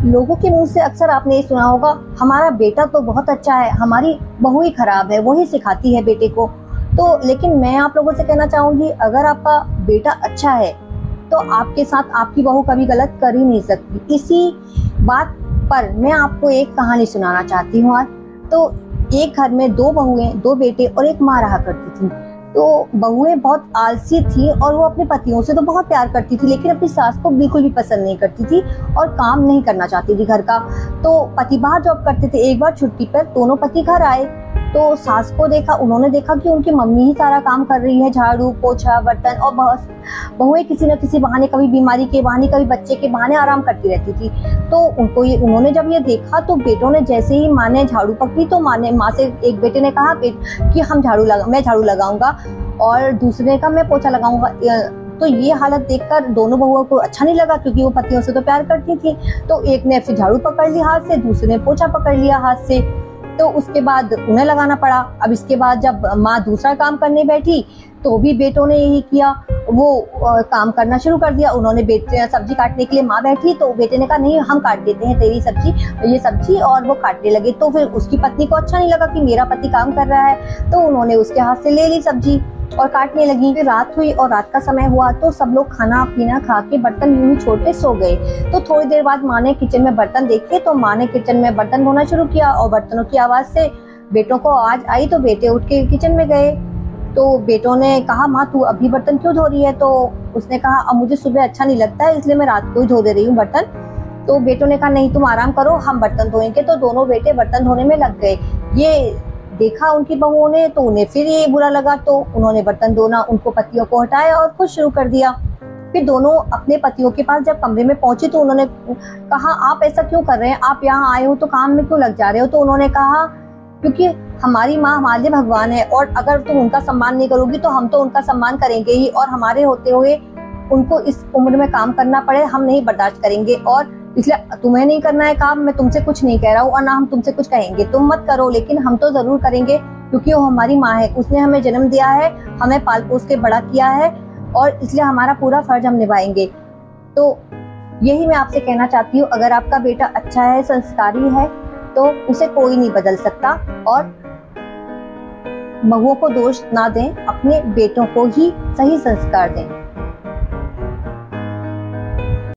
लोगों के मुंह से अक्सर आपने ये सुना होगा, हमारा बेटा तो बहुत अच्छा है, हमारी बहू ही खराब है, वही सिखाती है बेटे को। तो लेकिन मैं आप लोगों से कहना चाहूंगी, अगर आपका बेटा अच्छा है तो आपके साथ आपकी बहू कभी गलत कर ही नहीं सकती। इसी बात पर मैं आपको एक कहानी सुनाना चाहती हूँ आज। तो एक घर में दो बहुएं, दो बेटे और एक माँ रहा करती थी। तो बहुएं बहुत आलसी थी और वो अपने पतियों से तो बहुत प्यार करती थी, लेकिन अपनी सास को बिल्कुल भी पसंद नहीं करती थी और काम नहीं करना चाहती थी घर का। तो पति बाहर जॉब करते थे। एक बार छुट्टी पर दोनों पति घर आए तो सास को देखा, उन्होंने देखा कि उनकी मम्मी ही सारा काम कर रही है, झाड़ू पोछा बर्तन, और बहुएं किसी न किसी बहाने, कभी बीमारी के बहाने, कभी बच्चे के बहाने आराम करती रहती थी। तो उन्होंने जब ये देखा तो बेटों ने जैसे ही माँ ने झाड़ू पकड़ी तो माँ से एक बेटे ने कहा कि मैं झाड़ू लगाऊंगा और दूसरे ने कहा मैं पोछा लगाऊंगा। तो ये हालत देखकर दोनों बहुओं को अच्छा नहीं लगा, क्योंकि वो पतियों से तो प्यार करती थी। तो एक ने फिर झाड़ू पकड़ ली हाथ से, दूसरे ने पोछा पकड़ लिया हाथ से। तो उसके बाद उन्हें लगाना पड़ा। अब इसके बाद जब माँ दूसरा काम करने बैठी तो भी बेटों ने यही किया, वो काम करना शुरू कर दिया। उन्होंने बेटे सब्जी काटने के लिए माँ बैठी तो बेटे ने कहा नहीं, हम काट देते हैं तेरी ये सब्जी, और वो काटने लगे। तो फिर उसकी पत्नी को अच्छा नहीं लगा कि मेरा पति काम कर रहा है, तो उन्होंने उसके हाथ से ले ली सब्जी और काटने लगी। फिर रात हुई और रात का समय हुआ तो सब लोग खाना पीना खा के बर्तन यूं ही छोड़ के सो गए। तो थोड़ी देर बाद माँ ने किचन में बर्तन देखे तो माँ ने किचन में बर्तन धोना शुरू किया और बर्तनों की आवाज से बेटों को आवाज आई तो बेटे उठ के किचन में गए। तो बेटों ने कहा माँ तू अभी बर्तन क्यों धो रही है? तो उसने कहा अब मुझे सुबह अच्छा नहीं लगता है, इसलिए मैं रात को ही धो दे रही हूँ बर्तन। तो बेटों ने कहा नहीं तुम आराम करो, हम बर्तन धोएंगे। तो दोनों बेटे बर्तन धोने में लग गए। ये देखा उनकी बहुओं ने तो उन्हें फिर ये बुरा लगा, तो उन्होंने बर्तन धोना उनको पतियों को हटाया और खुद शुरू कर दिया। फिर दोनों अपने पतियों के पास जब कमरे में पहुंचे तो उन्होंने कहा आप ऐसा क्यों कर रहे हैं, आप यहाँ आए हो तो काम में क्यों लग जा रहे हो? तो उन्होंने कहा क्योंकि हमारी माँ हमारे भगवान है और अगर तुम उनका सम्मान नहीं करोगी तो हम तो उनका सम्मान करेंगे ही, और हमारे होते हुए उनको इस उम्र में काम करना पड़े हम नहीं बर्दाश्त करेंगे। और इसलिए तुम्हें नहीं करना है काम, मैं तुमसे कुछ नहीं कह रहा हूँ और ना हम तुमसे कुछ कहेंगे, तुम मत करो, लेकिन हम तो जरूर करेंगे क्योंकि वो हमारी माँ है, उसने हमें जन्म दिया है, हमें पाल पोस के बड़ा किया है और इसलिए हमारा पूरा फर्ज हम निभाएंगे। तो यही मैं आपसे कहना चाहती हूँ, अगर आपका बेटा अच्छा है, संस्कारी है तो उसे कोई नहीं बदल सकता। और बहुओं को दोष ना दें, अपने बेटों को ही सही संस्कार दें।